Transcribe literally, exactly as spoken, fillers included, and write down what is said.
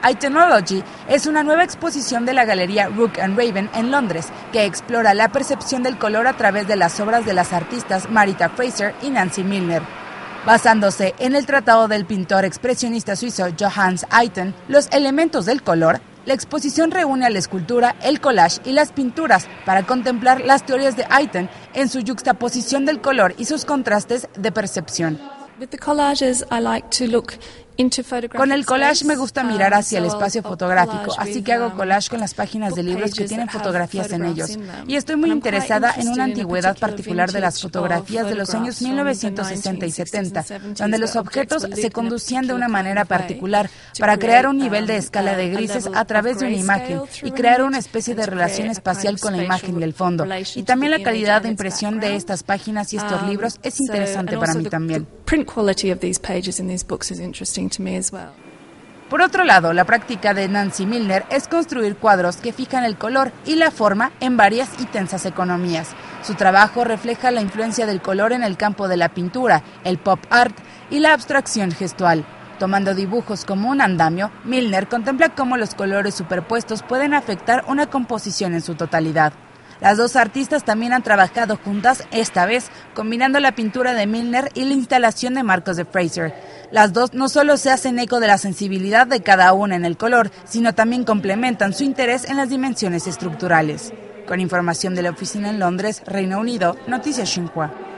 Itenology es una nueva exposición de la galería Rook and Raven en Londres, que explora la percepción del color a través de las obras de las artistas Marita Fraser y Nancy Milner. Basándose en el tratado del pintor expresionista suizo Johannes Itten, Los elementos del color, la exposición reúne a la escultura, el collage y las pinturas para contemplar las teorías de Itten en su yuxtaposición del color y sus contrastes de percepción. Con el collage me gusta mirar hacia el espacio fotográfico, así que hago collage con las páginas de libros que tienen fotografías en ellos. Y estoy muy interesada en una antigüedad particular de las fotografías de los años mil novecientos sesenta y setenta, donde los objetos se conducían de una manera particular para crear un nivel de escala de grises a través de una imagen y crear una especie de relación espacial con la imagen del fondo. Y también la calidad de impresión de estas páginas y estos libros es interesante para mí también. Por otro lado, la práctica de Nancy Milner es construir cuadros que fijan el color y la forma en varias y tensas economías. Su trabajo refleja la influencia del color en el campo de la pintura, el pop art y la abstracción gestual. Tomando dibujos como un andamio, Milner contempla cómo los colores superpuestos pueden afectar una composición en su totalidad. Las dos artistas también han trabajado juntas, esta vez combinando la pintura de Milner y la instalación de marcos de Fraser. Las dos no solo se hacen eco de la sensibilidad de cada una en el color, sino también complementan su interés en las dimensiones estructurales. Con información de la oficina en Londres, Reino Unido, Noticias Xinhua.